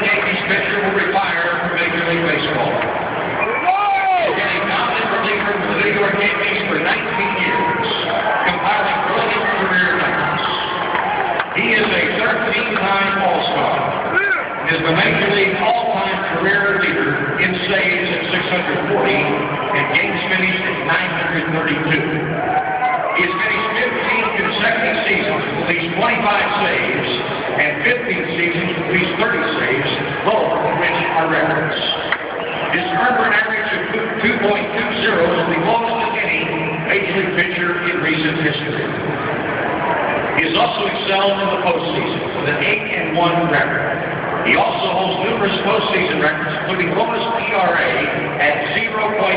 York Yankees pitcher will retire from Major League Baseball. He's been a dominant reliever for the New York Yankees for 19 years, compiling brilliant career numbers. He is a 13-time All-Star. Is the Major League all-time career leader in saves at 640 and games finished at 932. He has finished 15 consecutive seasons with at least 25 saves and 15 seasons with at least 30 saves, both of which are records. His earned run average of 2.20 is the lowest of any Major League pitcher in recent history. He has also excelled in the postseason with an 8-1 record. He also holds numerous postseason records, including lowest ERA at 0.70,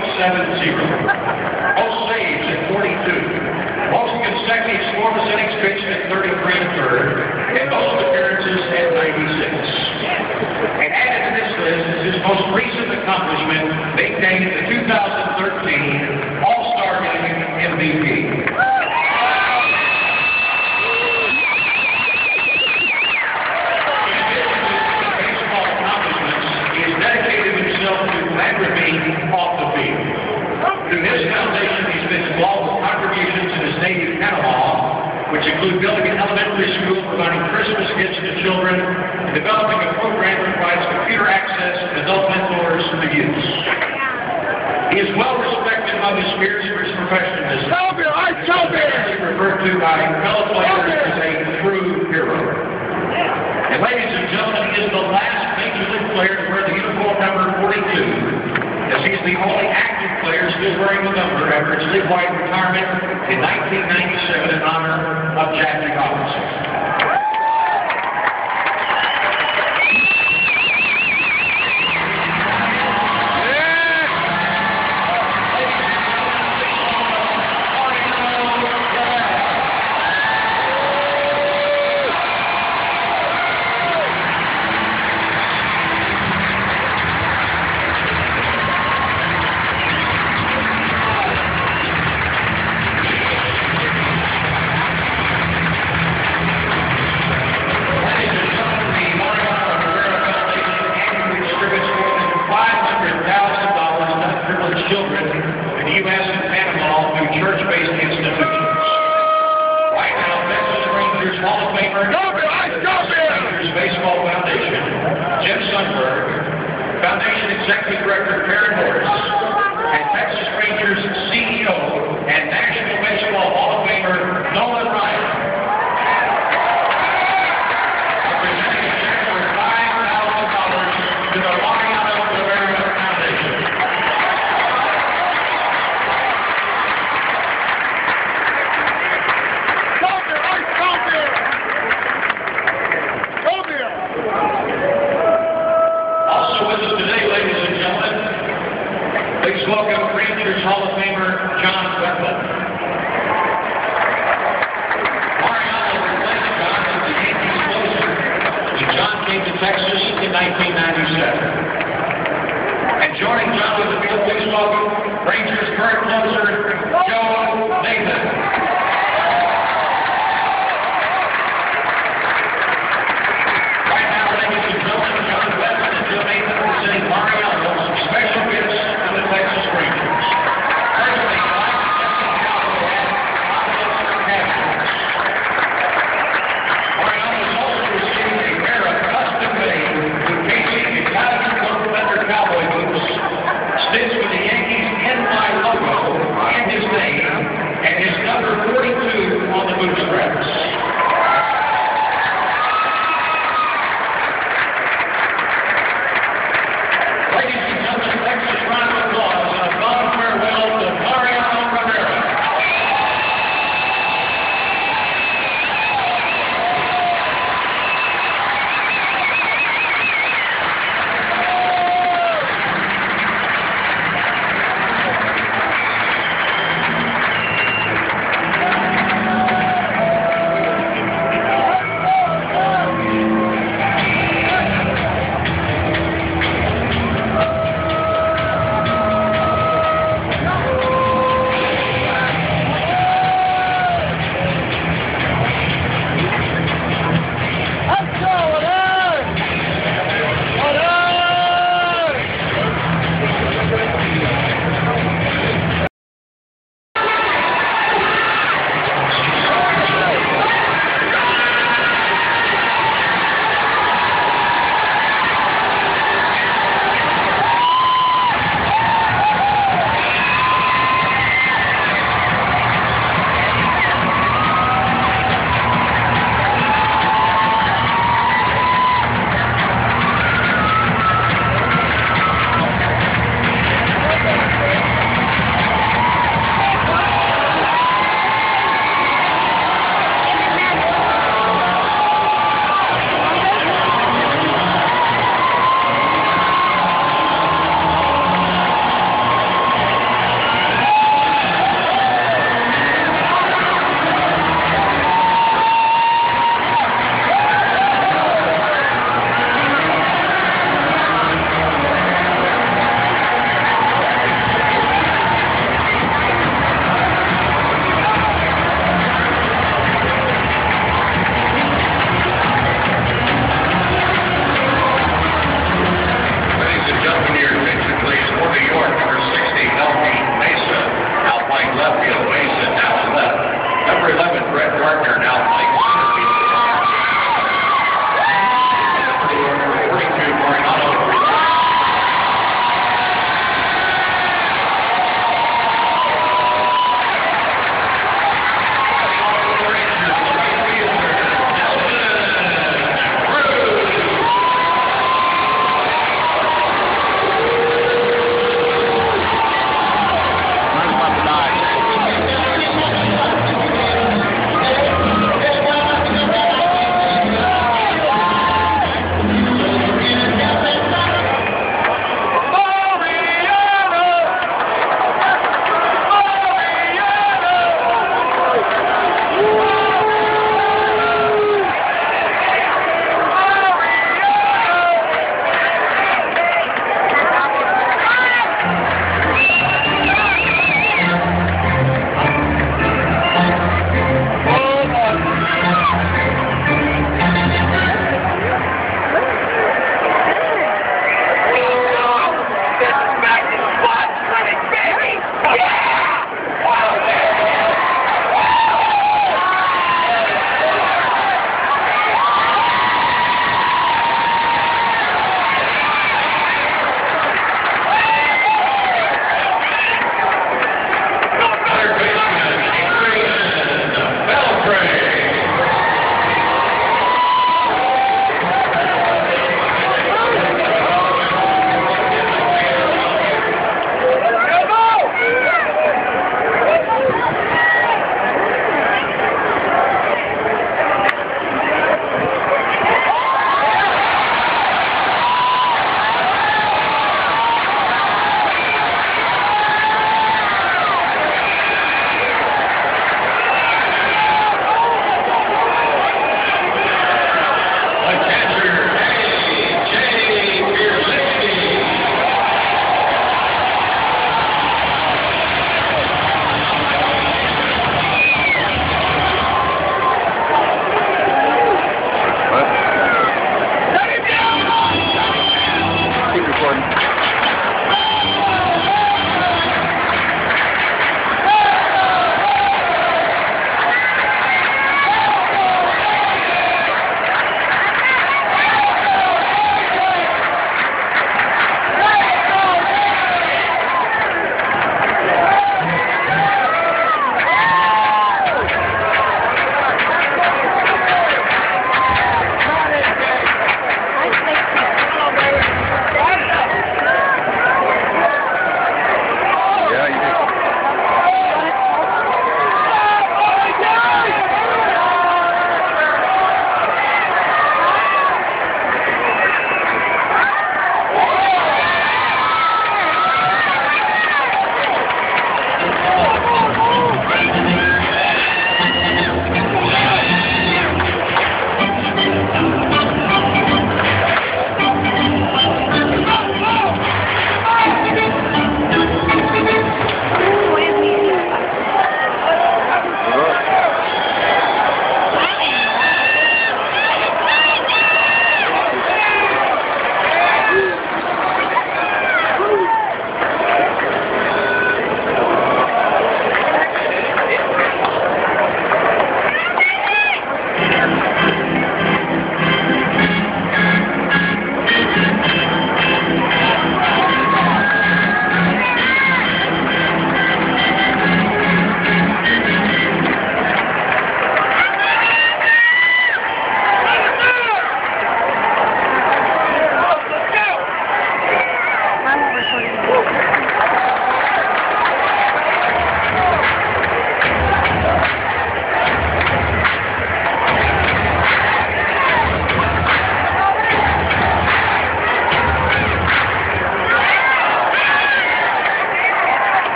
most saves at 42, most consecutive scoreless innings pitched at 33 1/3, and most appearances at 96. And added to this list is his most recent accomplishment, maintaining the 2013 All-Star Game MVP. Off the field. Through his foundation, he's been involved with contributions in his native Panama, which include building an elementary school, providing Christmas gifts to children, and developing a program that provides computer access and adult mentors to the youth. He is well respected among his peers for his professionalism. He's referred to by fellow players as a true hero. And ladies and gentlemen, he is the last Major League player to wear the uniform number 42. As he's the only active player still wearing the number after its league-wide retirement in 1997 in honor of Jackie Robinson. Children in the U.S. and Panama through church-based institutions. Right now, Texas Rangers Hall of Famer, Rangers Baseball Foundation, Jim Sundberg, Foundation Executive Director Karen Morris, and Texas Rangers CEO and National Baseball Hall of Famer Nolan Ryan. Presenting a check for $5,000 to the Mariano Rivera Foundation.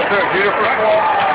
Is there a beautiful ball?